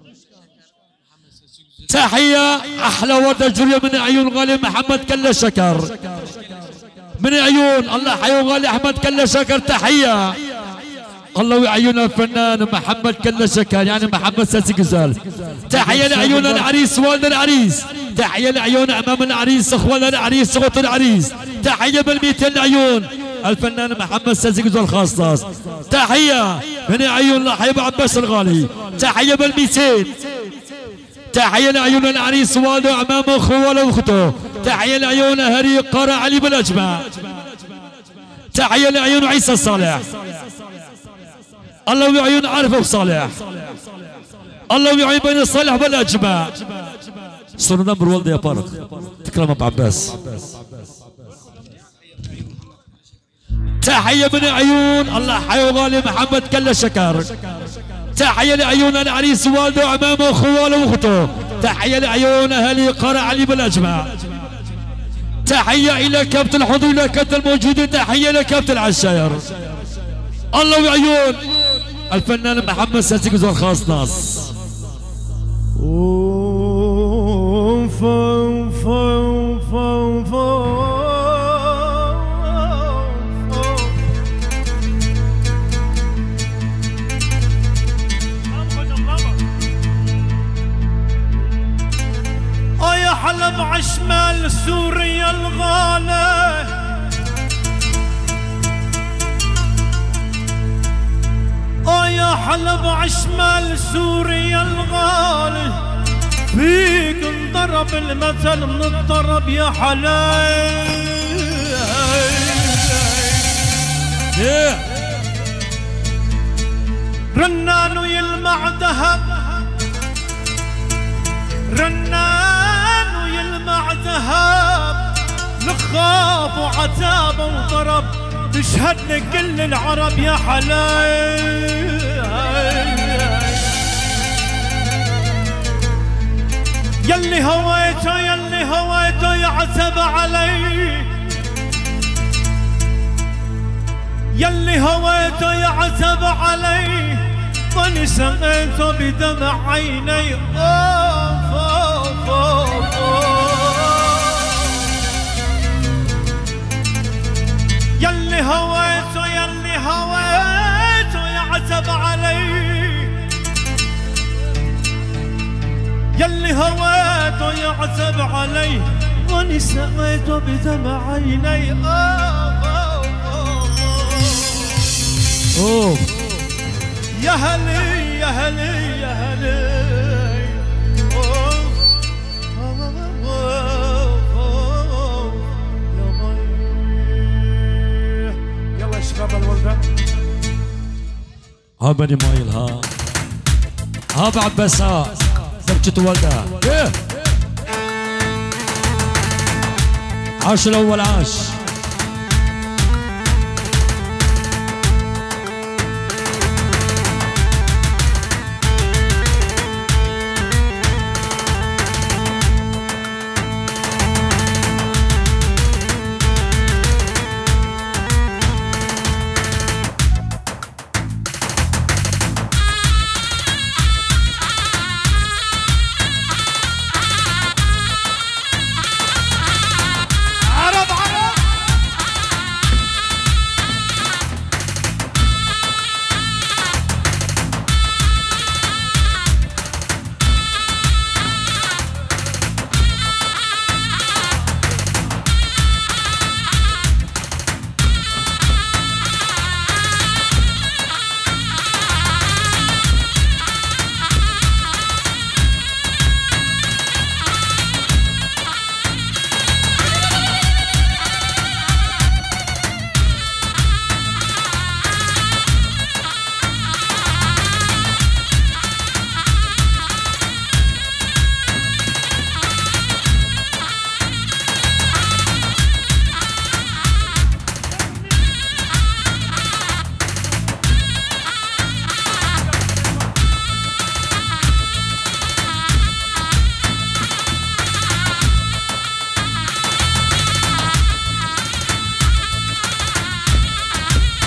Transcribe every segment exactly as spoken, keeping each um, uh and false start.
تحية أحلى وردة جرية من عيون غالي محمد كلا شكر، من عيون الله حيو غالي أحمد كلا شكر. تحية الله وعيون الفنان محمد كلا شكر يعني محمد ساسي غزال. تحية لعيون العريس والد العريس، تحية لعيون أمام العريس أخوان العريس صوت العريس. تحية بالميتين لعيون الفنان محمد ساسي غزال خاصة. تحية من عيون الله حبيب عباس الغالي. تحية بالميتين. تحية لعيون العريس والده أمامه أخوه وأخته. تحية لعيون هري قرى علي بالأجمع. تحية لعيون عيسى الصالح. الله وعيون عارف بصالح. الله وعيون بين الصالح بالأجمع. صرنا نمبر والده يا بارك. تكرم أبو عباس. تحية من عيون الله حي غالي محمد كلا شكر. تحية لعيون العريس والده أمامه أخوه وأخته. تحية لعيون أهلي قرى علي بالأجمع. تحية إلى كابتن الحضور إلى كابتن الموجودين. تحية لكابتن العشاير. الله وعيون الفنان محمد ساسي غزال خاص ناس. حلب عشمال سوريا الغالي، اه يا حلب عشمال سوريا الغالي، فيك انضرب المثل من الضرب يا حلاي. رنان ويلمع ذهب، رنان ويلمع ذهب، لخاف وعتاب وضرب، تشهد لك كل العرب يا حلاي. يلي هويته يلي هويته يعتب علي، يلي هويته يعتب علي، واني سقيته بدمع عيني. أوف أوف أوف يلي هويته يلي هويته يعتب علي، يلي هويته يعتب علي، واني سقيته بدمع عيني. أوف أوف أوف يا هلي يا هلي يا هلي. يلا يا شباب الولدة. ها بني مايل ها ها بعباس ها زبجة والدة. عاش الأول عاش.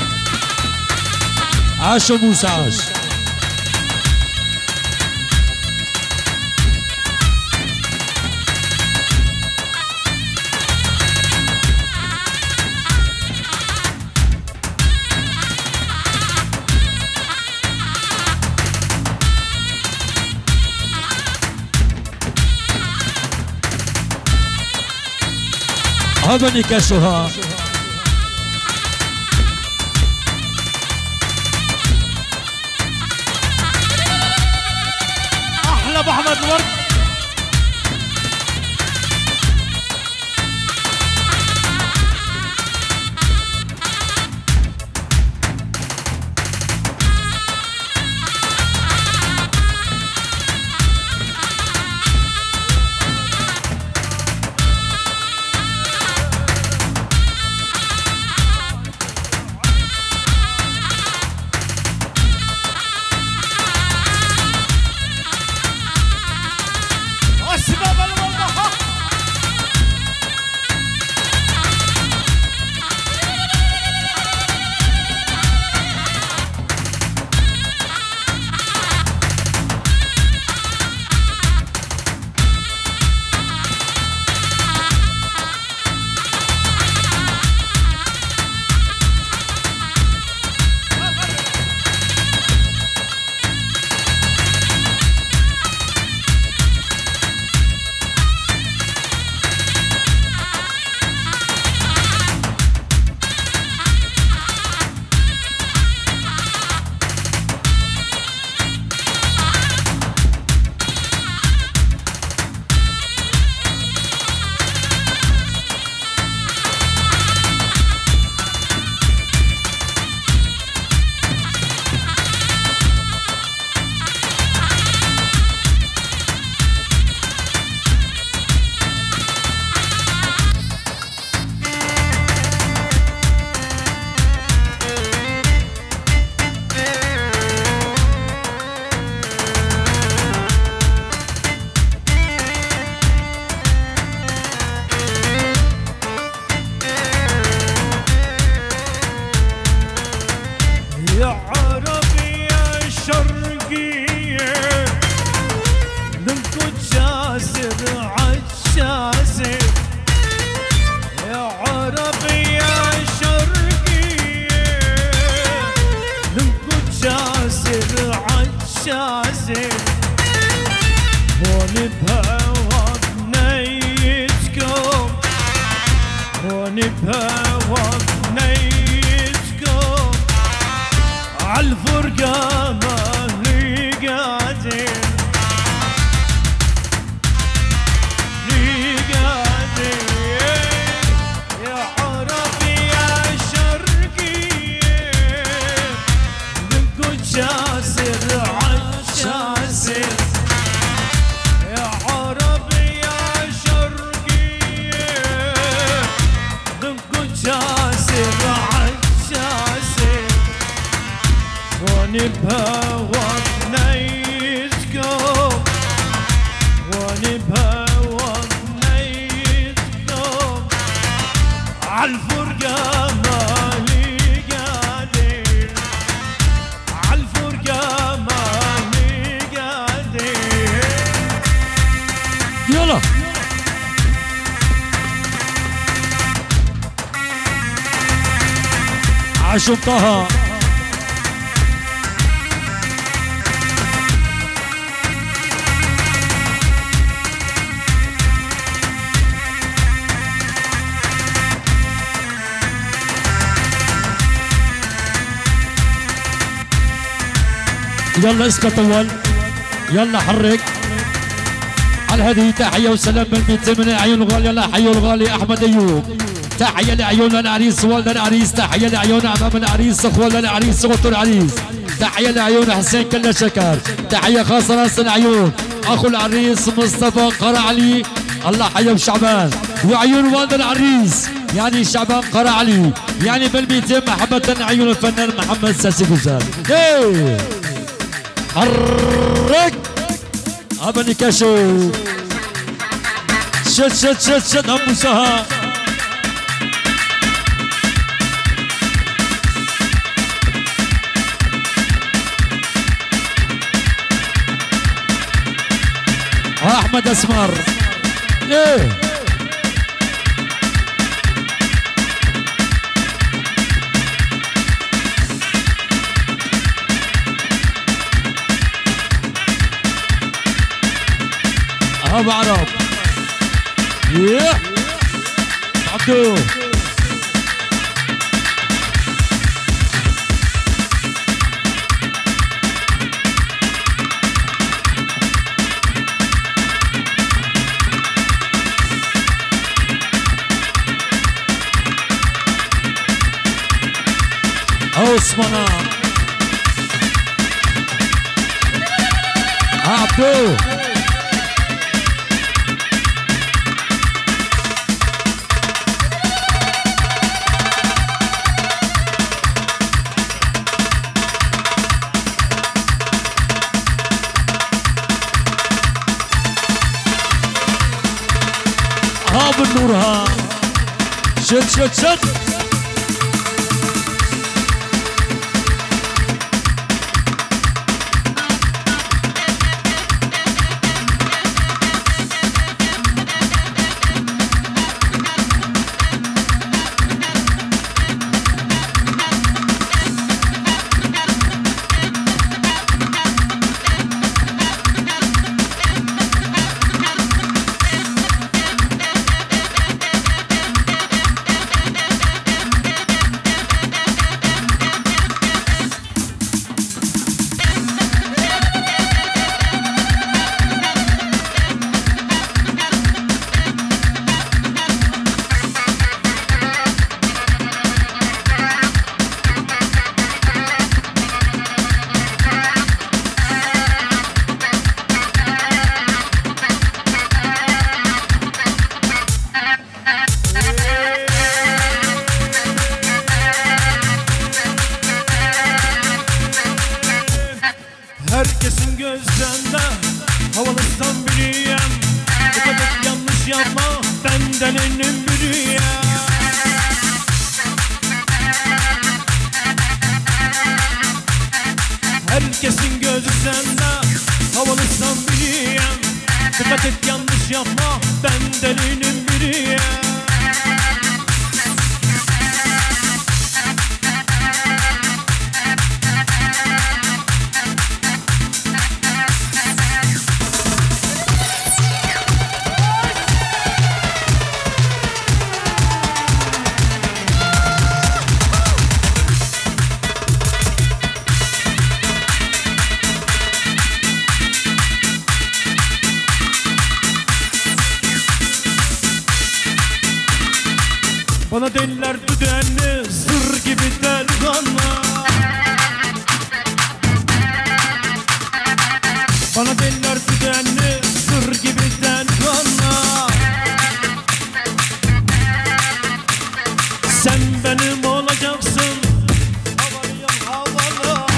عاش موسى عاش. ابني كشوها احلى ابو احمد الورد. عاشم طه يلا اسكت اول يلا حرك على هذه تحيه وسلام بالبيت من عيون الغالي. يلا حيوا الغالي احمد ايوب. تحيه لعيون العريس والد العريس. تحيه لعيون امام العريس اخوان العريس اخوة العريس. تحيه لعيون حسين كل شكر. تحيه خاصه راس العيون اخو العريس مصطفى قرعلي. الله حيا شعبان وعيون والد العريس يعني شعبان قرعلي يعني بالميتين محبه عيون الفنان محمد ساسي جزال. ايه حرك ابني كشو شد شد شد شد ابو سها احمد اسمر. ايه ابو عرب. ايه عبدو عثمان عبدو ها بالنور ها شد شد شد Herkesin gözlerinde havalıstan biriyim. Dikkat et yanlış yapma, benden enim biriyim. Herkesin gözü sende, havalıstan biriyim. Dikkat et yanlış yapma, benden enim biriyim. Bana derler düdenli, zır gibi delikanlı. Bana derler düdenli, zır gibi delikanlı. Sen benim olacaksın, havalıyım havalı.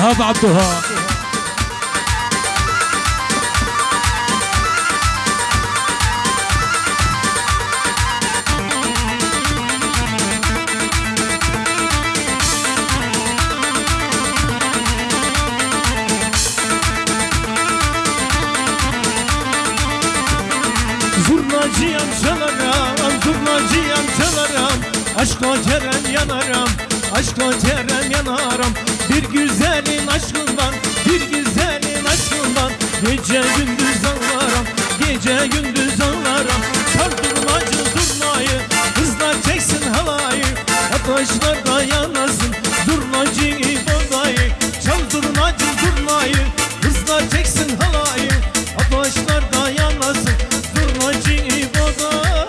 ابو عبدها Zurnacıyam çalarım, zurnacıyam çalarım. Aşka cerem yanarım, aşka cerem yanarım. Bir güzelin aşkından, bir güzelin aşkından. Gece gündüz ağlarım, gece gündüz ağlarım. Çaldırmacı zurnayı, kızlar çeksin halayı. Ateşler da yanasın, zurnacı bodayı. Çaldırmacı zurnayı, kızlar çeksin halayı. Ateşler da yanasın, zurnacı bodayı.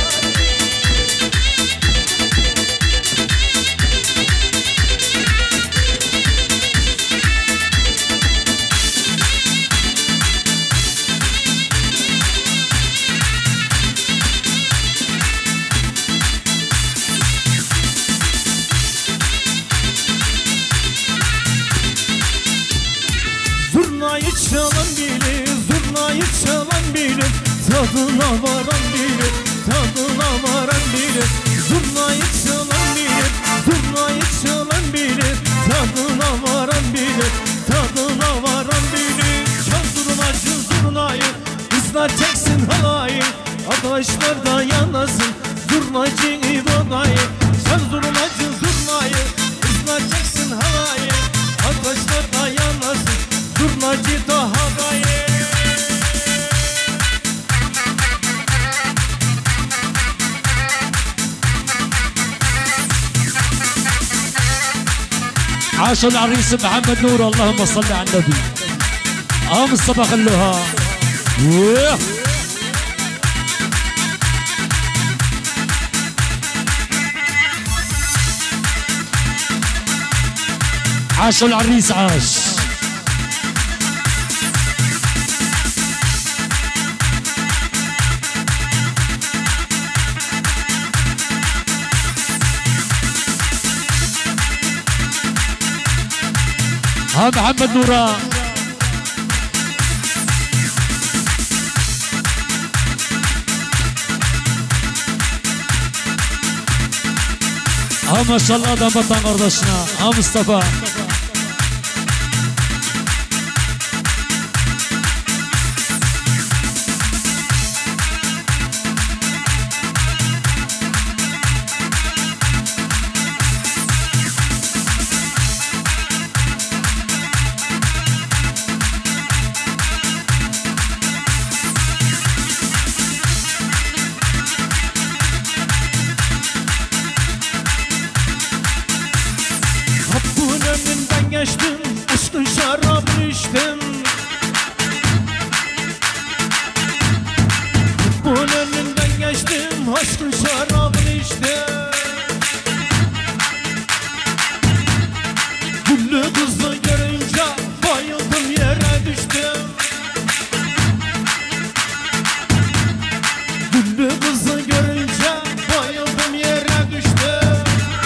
Zurnayı çalan bilir, zurnayı çalan bilir. Tadına varan bilir, tadına varan bilir. Zurnayı çalan bilir, zurnayı çalan bilir. Tadına varan bilir, tadına varan bilir. Çal zurnacı zurnayı, kızlar çeksin halayı. Adaşlar da yanasın, zurnacı ibadayı. Çal zurnacı zurnayı, kızlar çeksin halayı. Adaşlar da yanasın, zurnacı da havayı. عاش العريس محمد نور اللهم صل على النبي. اه مصطفى خلوها. عاش العريس عاش. ها محمد نورا. ها ما شاء الله دام بطن قردشنا. ها مصطفى geçtim, aşkın şarabını içtim. Bunun önünden geçtim, aşkın şarabını içtim. Güllü kızı görünce bayıldım, yere düştüm. Güllü kızı görünce bayıldım, yere düştüm.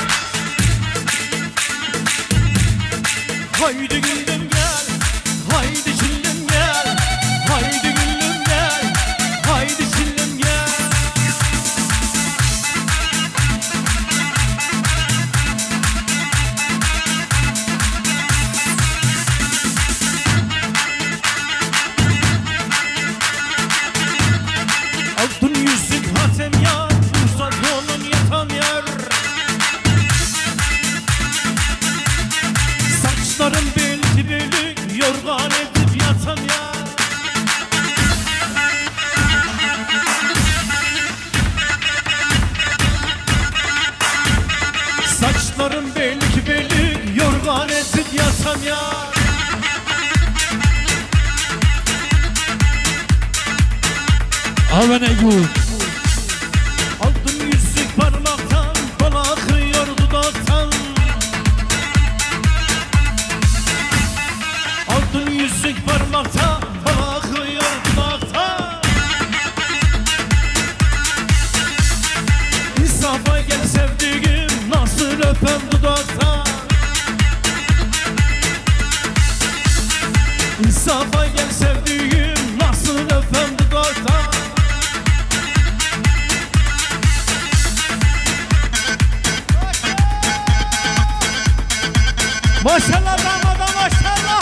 Haydi güllüm gel, haydi çillüm gel. Haydi güllüm gel, haydi çillüm gel. Altın yüzük hatem yar, uzak onun yatan yer. Saçlarım belki bölük, yorgan edip yatam ya. Saçlarım belki bölük, yorgan edip yatam ya. Aman Eyyub. Altın yüzük parmaktan, bana akıyor dudaktan. Altın yüzük parmakta, bana akıyor dudakta. İnsafa gel sevdiğim, nasıl öpem dudakta. ما شاء الله دامادا ما شاء الله.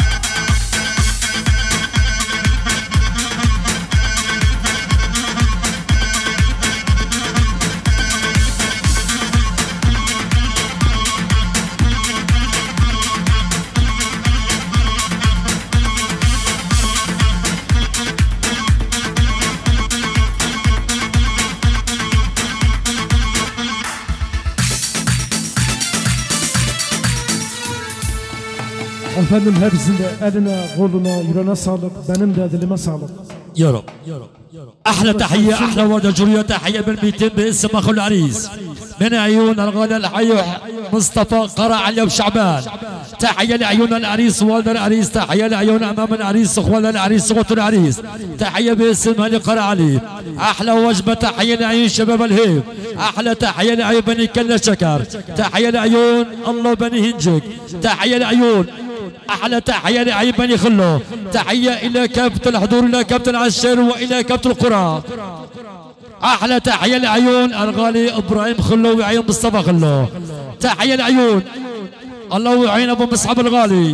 Efendim hepsinde eline, koluna, yüreğine sağlık. Benim de dilime sağlık. يا رب احلى تحيه احلى ورده جوريه تحيه بالميتين باسم اخو العريس من عيون الغالي الحي مصطفى قرع علي وشعبان. تحيه لعيون العريس والد العريس، تحيه لعيون امام العريس اخوان العريس اخوات العريس. تحيه باسم هاني قرع علي. احلى وجبه تحيه لعيون شباب الهيب. احلى تحيه لعيون بني كلا شكر. تحيه لعيون الله بني هنجك. تحيه لعيون احلى تحيه لعيون بني خلو. تحيه الى كافه الحضور، الى كافه العشير والى كافه القرى. احلى تحيه لعيون الغالي ابراهيم خلو وعيون مصطفى خلو. تحيه لعيون الله يعين ابو مصعب الغالي.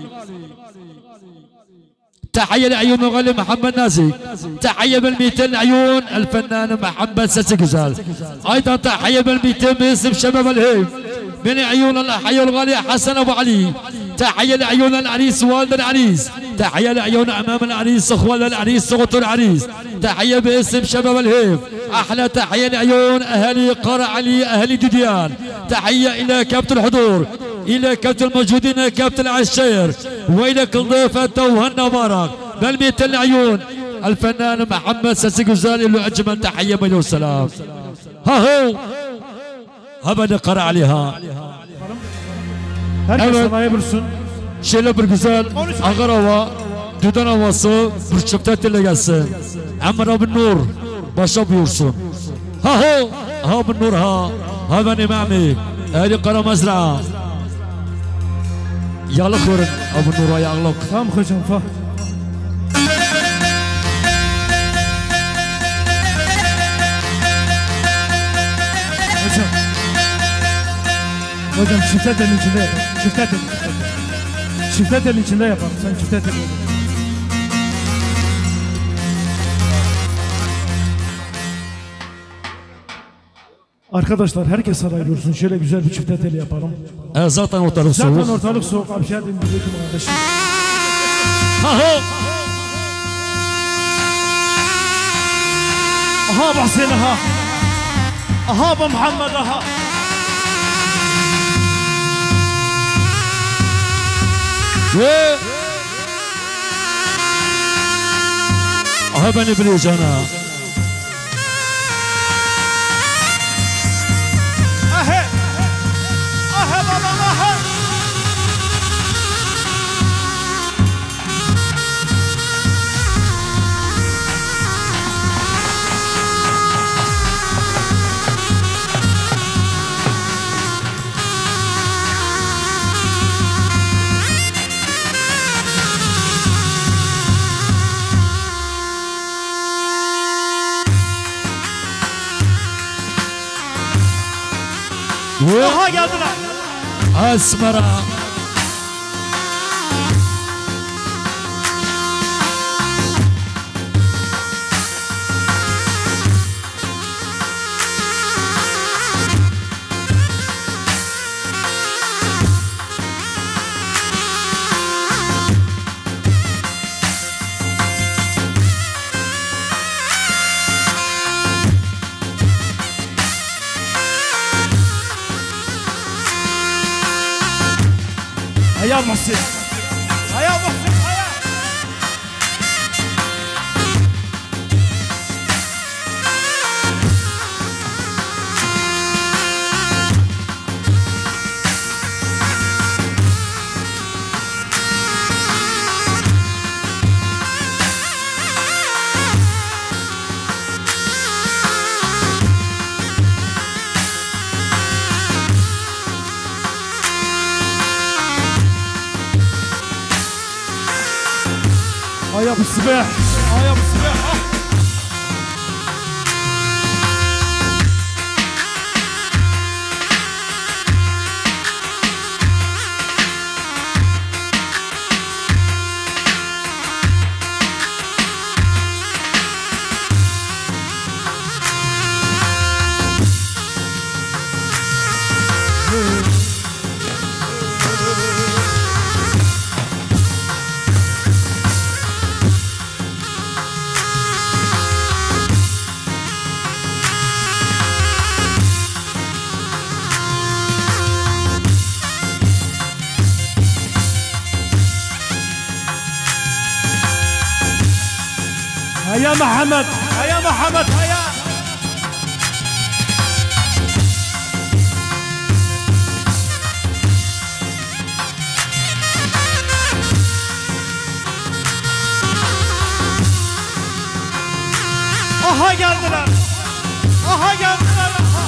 تحيه لعيون الغالي محمد نازي. تحيه بالميتين لعيون الفنان محمد سسقزال. ايضا تحيه بالميتين باسم شباب الهيب من عيون الحي الغالي حسن ابو علي. تحيه لعيون العريس والد العريس. تحيه لعيون امام العريس اخوان العريس اخوات العريس. تحيه باسم شباب الهيب. احلى تحيه لعيون اهالي قرع علي اهالي دديان. تحيه الى كافه الحضور، الى كافه الموجودين، كافه العشير، والى كل ضيفته وهنا مبارك. بالميت العيون الفنان محمد ساسي غزالي له اجمل تحيه من والسلام. ها هو هبه قرع عليها Herkes Evet. havaya vursun. şöyle bir güzel Agarova düden havası bir çöptetile gelsin. Emre bin Nur başa buyursun. Ha ha ha bin Nur ha ha ben imami ehli Kara Mezra. Yağlık verin Abu Nur'a yağlık. Tamam hocam fa. Hocam. Hocam çifte telin içinde yapalım. Çifte telin. Çifte telin içinde yapalım. Sen çifte telin. Arkadaşlar herkes saray dursun. Şöyle güzel bir çifte teli yapalım. E, zaten ortalık Zaten soğuk. ortalık soğuk. Abi şey dedim diyecektim kardeşim. Ha ha. Aha Bahsin aha. Aha bu Muhammed aha. Ve aha beni bileceğine. Ahe. Ahe babam ahe. Ve Aha geldiler. Asmara. Hayal Muhsin. Hayal Muhsin hayal. Ay Abu Sibah. Ay Abu Sibah. هيا محمد هيا محمد هيا. Aha geldiler. Aha geldiler. Aha.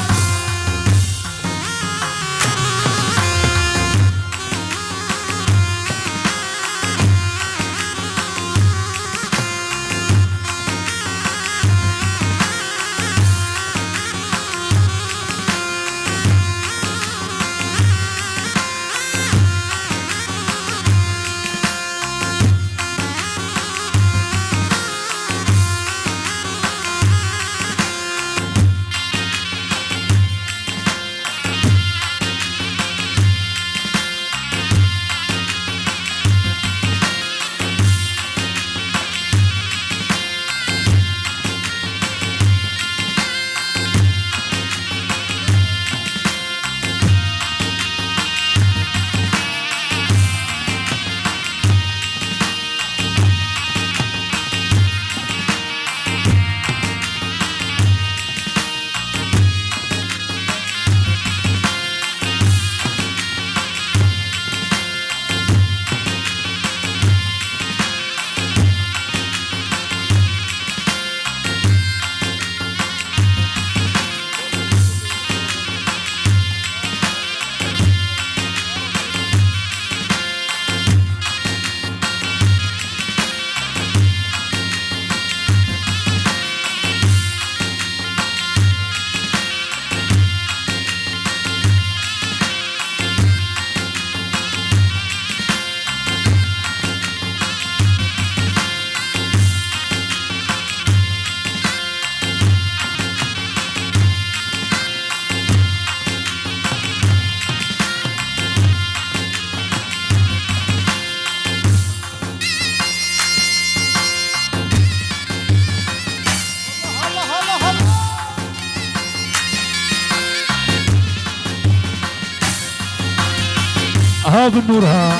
ها بالنور ها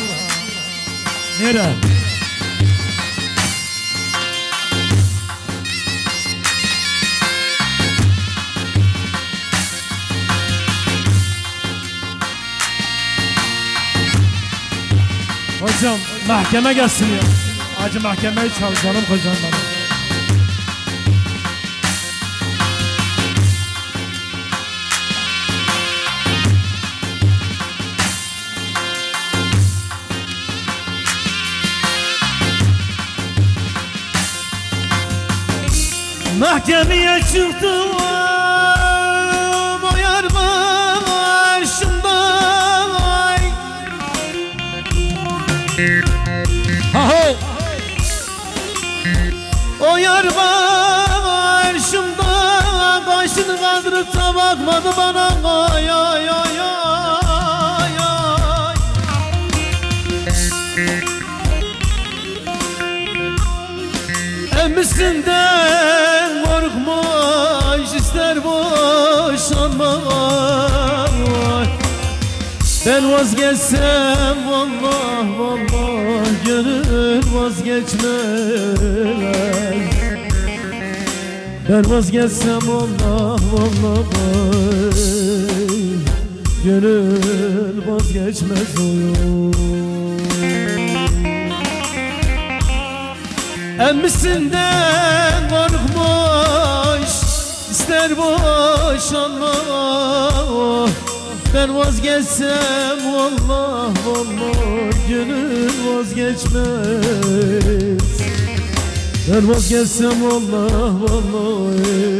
نيرة Hocam mahkeme gelsin ya. Acı mahkemeyi çal canım kocam benim. Mahkemeye çıktım o yar başımda. Ha ho O yar başımda kaşını kaldırıp da bakmadı bana. Ay ay ay ay ay. Emmisinden korkmuş ister boşanmak. Ben vazgeçsem vallah vallah gönül vazgeçmez. Ben vazgeçsem vallah vallah gönül vazgeçmez oyun. Emmisinden korkmuş ister boşanmak. Ben vazgeçsem vallah vallah gönül vazgeçmez. Ben vazgeçsem vallah vallah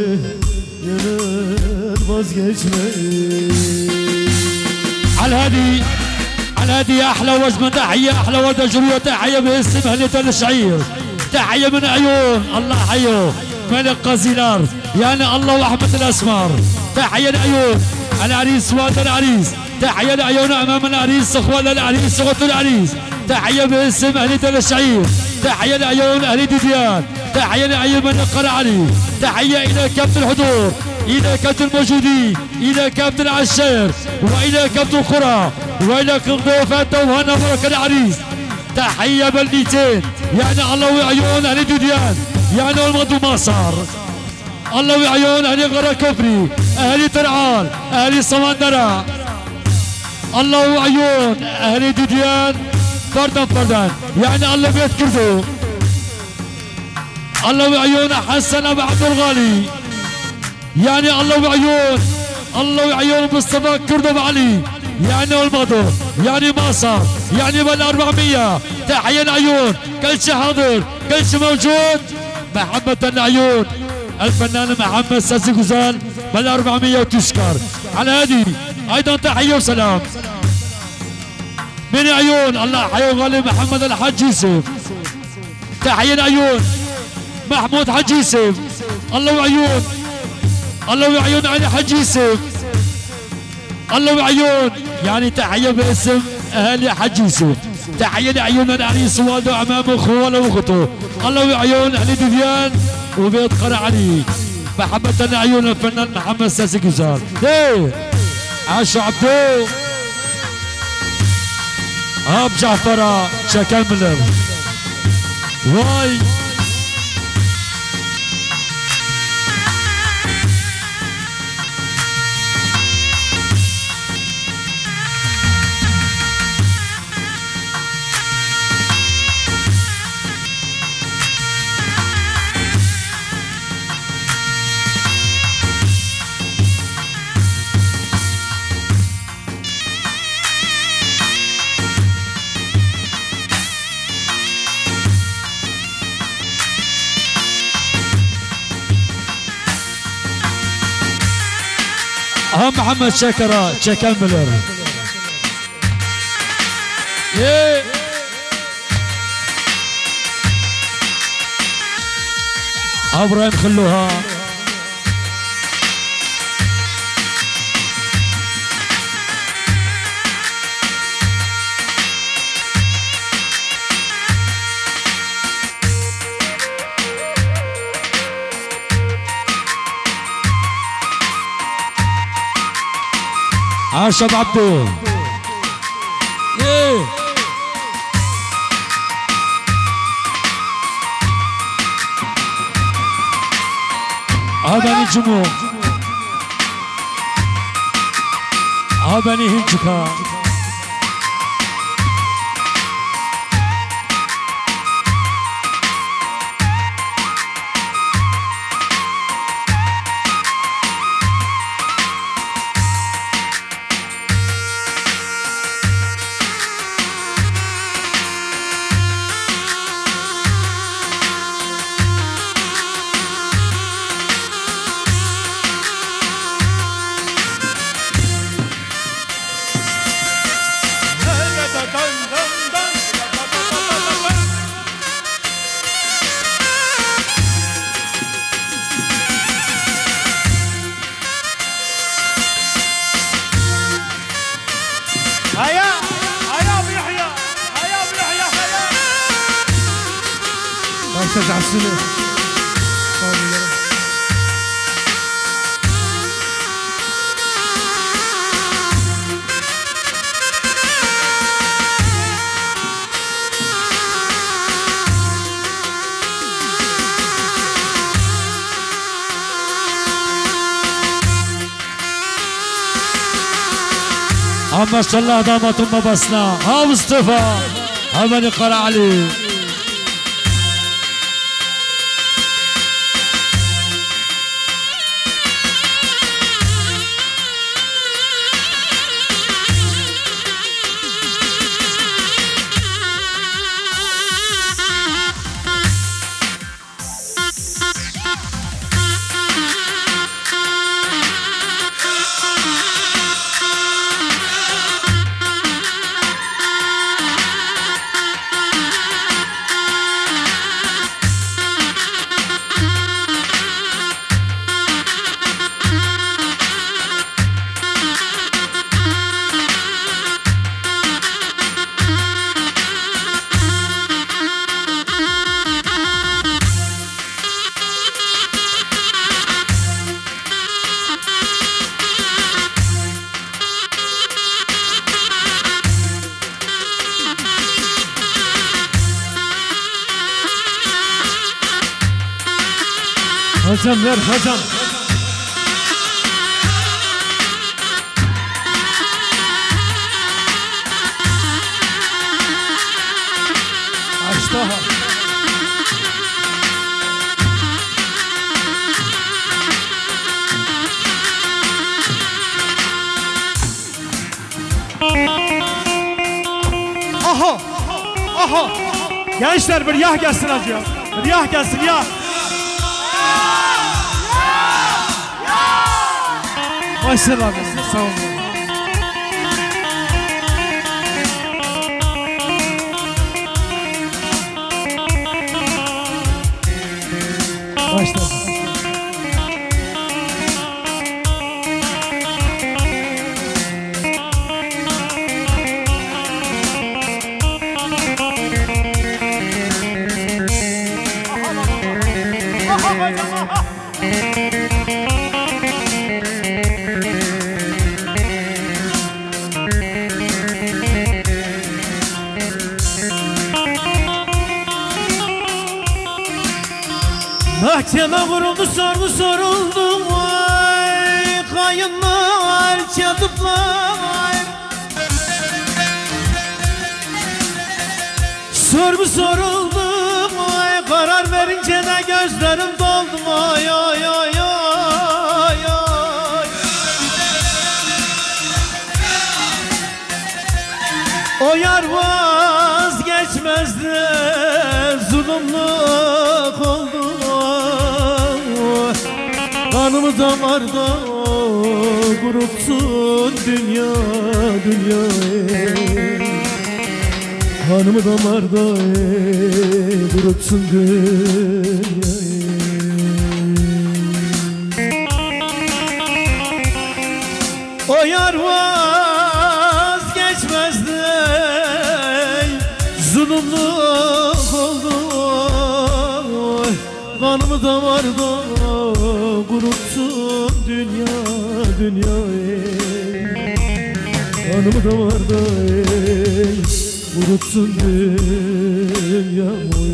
gönül vazgeçmez. على هذه على هذه احلى وجبه تحيه احلى ورده جرويه تحيه باسم اهليه الشعير تحيه من عيون الله حيه ملك قزيلار يعني الله واحمد الاسمار تحيه لعيون العريس والد العريس تحيه لعيون امام العريس اخوان العريس اخوات العريس تحيه باسم اهليه الشعير تحيه لعيون اهل ديديان تحيه لعيون ملك قرعلي تحيه الى كابتن الحضور الى كابتن الموجودين الى كابتن العشير والى كابتن القرى والى ضيوفات وهنا بركه العريس تحيه بلديتين يعني الله وعيون اهل ديديان يعني الماضي ما صار. الله وعيون اهلي غرا كفري، اهلي ترعال، اهلي صمندرة. الله وعيون اهلي ديديان فردا فردا، يعني الله بيت كردو. الله وعيون حسن ابو عبد الغالي، يعني الله وعيون الله وعيون مصطفى كردو ابو علي، يعني الماضي يعني ما صار، يعني بال أربعمية. تحية عيون كل شيء حاضر، كل شيء موجود. محمد العيون الفنان محمد ساسي غزال بال أربعمية وتشكر على هذه. ايضا تحيه وسلام من عيون الله حي وغالي محمد الحاج يوسف. تحيه عيون محمود حاج يوسف. الله وعيون الله وعيون علي حاج يوسف. الله وعيون يعني تحيه باسم اهالي حاج يوسف. تحيه لعيون علي صواد وعمامه واخوه واخته. الله وعيون اهلي ديفيان وبيت قرع علي. محبة عيون الفنان محمد ساسي غزال. ايه عاشو عبدو اب جعفرة شكملر. واي هم محمد شكرا شكملر. ايه ابراهيم خلوها. عاشب عبدو. ايه عباني جمو عباني هنجكا. هيا هيا بيحيى هيا بيحيى هيا. استاذ عسلة ما شاء الله دامت ام بسنا. ها مصطفى عمني قرع علي. Hocam ver hocam. Açtı. Aha! Aha! Gençler bir yah gelsin hacı ya. Bir yah gelsin ya. Maşallah abi, sağ olun. Başla. Mahkeme kuruldu, sorgu soruldu, vay kayınlar, çatıplar. Sorgu soruldu, vay karar verince de gözlerim doldu, vay ay ay ay ay. O yar vazgeçmezdi, zulümlük oldu. Kanımı damarda kurutsun dünya dünya Kanımı damarda kurutsun dünya. O yar vazgeçmezdi, zulümlük oldu. Kanımı damarda kurutsun dünya dünya. Kanımı damarda kurutsun dünya.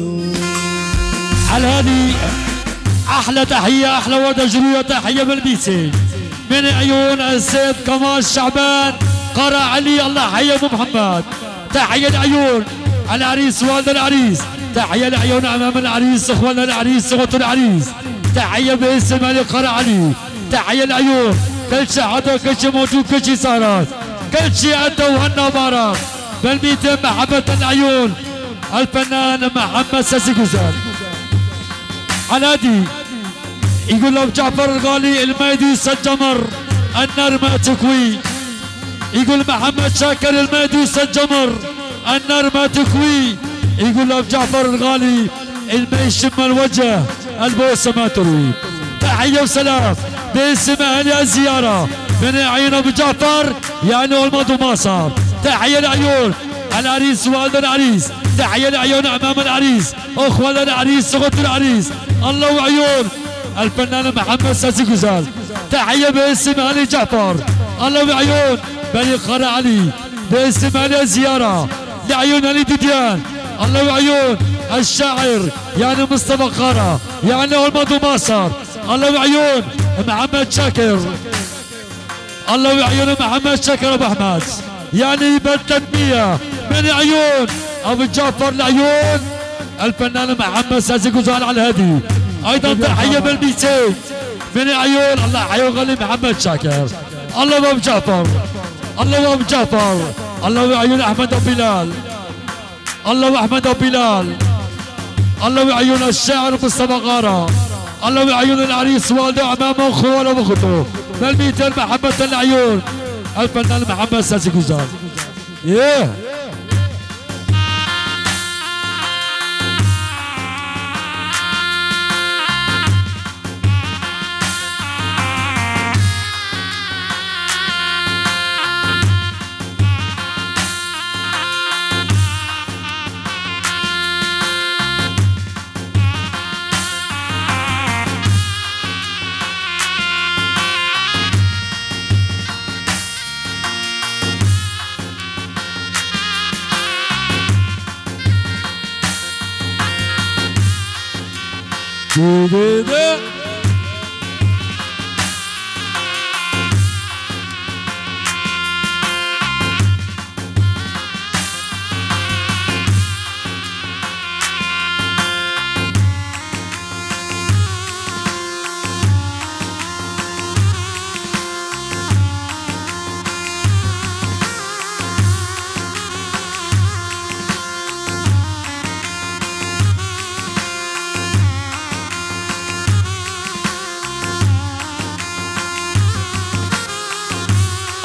على هذه احلى تحيه، احلى ورده جرويه، تحيه بالبيسي من عيون السيد كمال شعبان قرع علي. الله حي ابو محمد. تحيه العيون العريس والد العريس، تحيه لعيون امام العريس، اخوان العريس، اخوة العريس. تحيه باسم علي قرع علي. تحيه العيون، كل شيء حضر، كل شيء موجود، كل شيء صارت، كل شيء عنده وهنا بارك. بالميتين محبه العيون الفنان محمد ساسي جوزان. عنادي يقول له جعفر الغالي المهدي سجمر النار ما تكوي. يقول محمد شاكر المهدي سجمر النار ما تكوي. يقول له جعفر الغالي الما يشم الوجه البوسه ما تروي. تحيه وسلام باسم اهل الزياره من عيون ابو جعفر، يعني الماضي ما صار. تحيه العيون العريس والد العريس، تحيه لعيون امام العريس، اخوان العريس، اخوة العريس. الله وعيون الفنان محمد ساسي جوزال. تحيه باسم اهل جعفر. الله وعيون بني قرع علي باسم اهل الزياره لعيون علي ديديان. الله وعيون الشاعر يعني مصطفى قارة، يعني الماضي ما صار. الله وعيون محمد شاكر. الله وعيون محمد شاكر ابو احمد، يعني بالتنمية من عيون ابو جعفر لعيون الفنان محمد ساسي جوزال على الهدي. ايضا تحيه بالميتين من عيون الله حيو غالي محمد شاكر. الله ابو جعفر، الله ابو جعفر، الله وعيون احمد ابو بلال، الله واحمد ابو بلال، الله وعيون الشاعر مصطفى غارة، الله وعيون العريس والده وعمامه واخواله واخته. بالميتين محبه العيون الفنان محمد ساسي جوزال. yeah.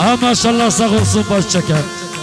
ها ما شاء الله صغر صوب الشكر.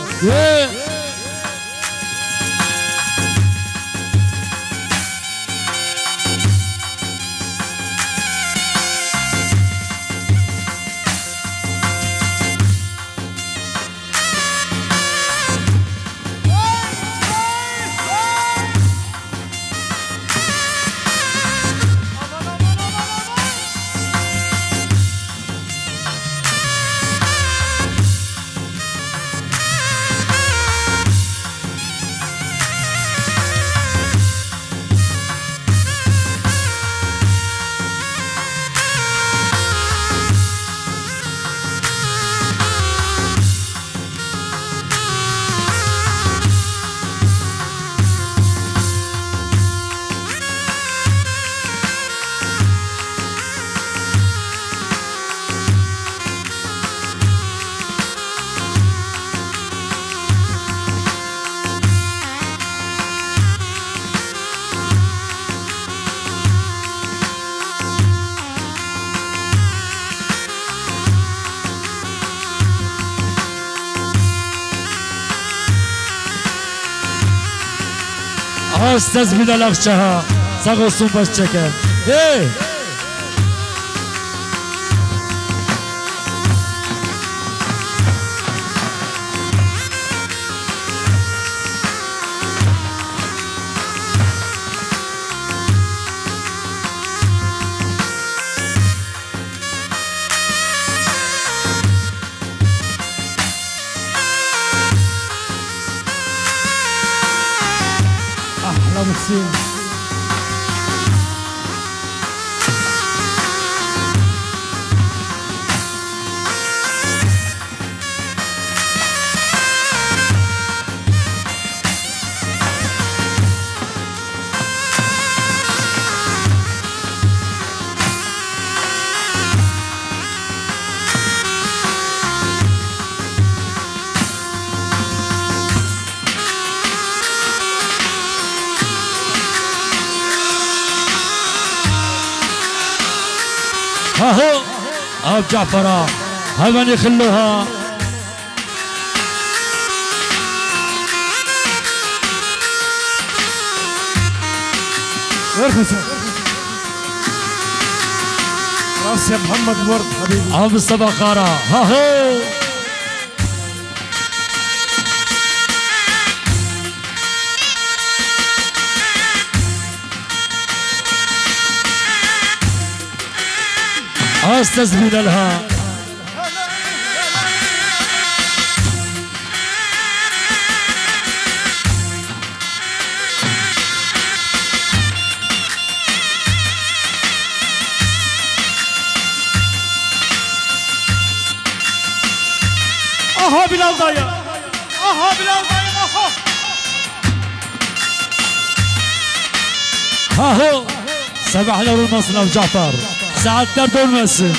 استاذ بلال اخشها صغر صوب الشكر. ايه محسن. ها هو اب جعفرة هاي من يخلوها. ارخص راس يا محمد الورد حبيبي. اب الصباقارة ها هو استاذ بلالها. اها بلال دايا اها بلال دايا اها ها هو سبح له المصنف جعفر ساعة درد المسن.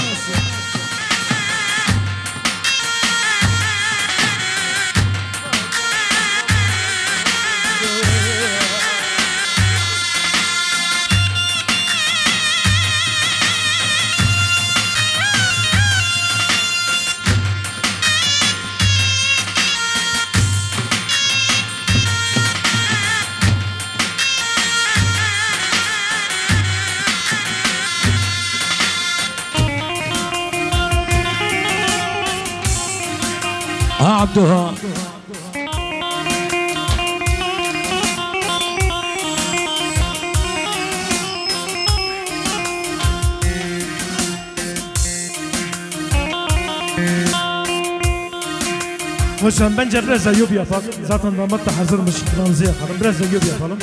ها عبدها Hocam bence biraz da yub yapalım. Zaten damat da hazırmış. Kıramızı yakalım. Biraz da yub yapalım.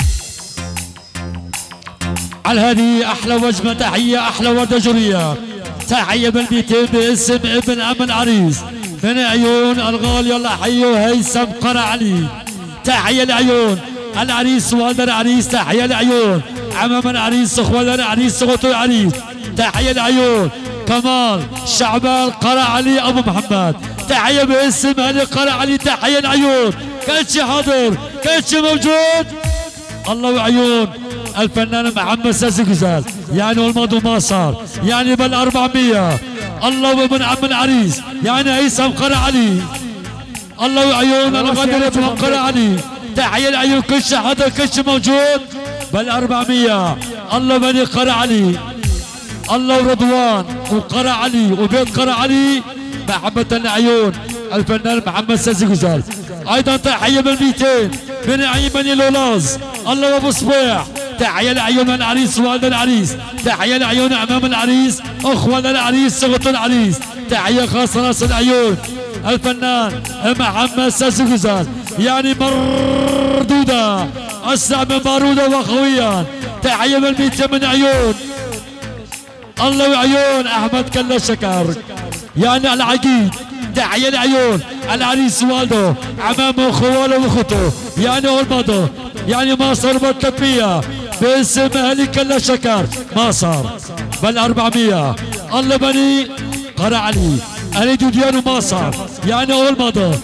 على هذه أحلى وجبة تحية أحلى وردة جرية تحية بلديتين باسم ابن عم العريس من عيون الغالي الله حيه هيثم قرع علي. تحية لعيون العريس والد العريس. تحية لعيون عمام العريس اخوان العريس اخوته العريس. تحية لعيون كمال شعبان قرع علي ابو محمد. تحية باسم علي قرع علي. تحية لعيون كل شيء حاضر كل شيء موجود. الله وعيون الفنان محمد ساسي جزال يعني والماضي ما صار يعني بال أربعمية. الله وابن عم العريس يعني هيثم قرع علي. الله وعيون الغدرة وقرع علي. تحية العيون كش حدا كش موجود بالأربعمية. الله بني قرع علي. الله ورضوان وقرع علي وبيت قرع علي. محبة العيون الفنان محمد سازي غزال. ايضا تحية بالميتين بني عين بني لولاز. الله وابو صبيح. تحية لعيون العريس والد العريس. تحية لعيون امام العريس اخوان العريس صغة العريس. تحية خاصة راس العيون الفنان محمد سازي غزال. يعني مردودة اسرع من بارودة وقويا. تحية بالميتين من عيون الله وعيون احمد كلا شكر يعني العقيد. تحية العيون العريس والده عمامه وخواله واخته يعني والمضى يعني ما صار بالثلاثمية باسم اهلي كلا شكر ما صار بل أربعمية. الله بني قرع علي اهلي دوديان وما صار يعني والمضى.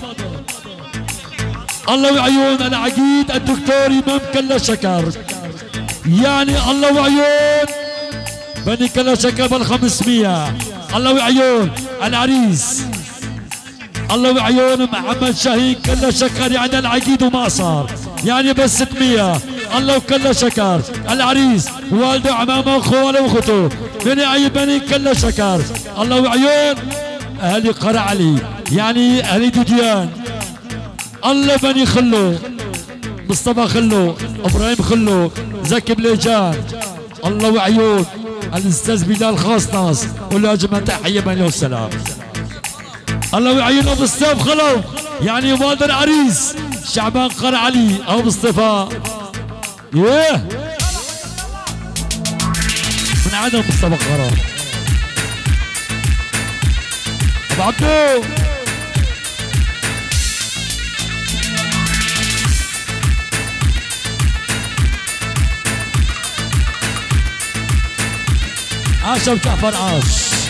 الله وعيون العقيد الدكتور امام كلا شكر يعني الله وعيون بني كلا شكر بالخمسمية. الله وعيون العريس الله وعيون محمد شاهين كلا شكر يعني العقيد وما صار يعني بس ستمية. الله وكلا شكر العريس والده عمامه وخواله واخته بني عيب بني كلا شكر. الله وعيون اهلي قرع علي يعني اهلي دوديان. الله بني خلو مصطفى خلو ابراهيم خلو زكي بليجان. الله وعيون الاستاذ بلال خاص ناس ولا جماعه تحيه بني والسلام. الله وعيون ابو السيف خلو يعني والد العريس شعبان قرع علي ابو مصطفى. ياه من عدم مصطفى قرار ابو عبدو. عاش ابو جعفر عاش.